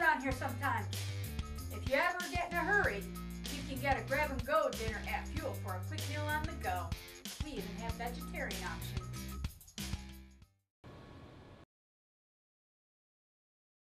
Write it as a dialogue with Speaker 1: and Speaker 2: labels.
Speaker 1: around here sometime. If you ever get in a hurry, you can get a grab-and-go dinner at Fuel for a quick meal on the go. We even have vegetarian options.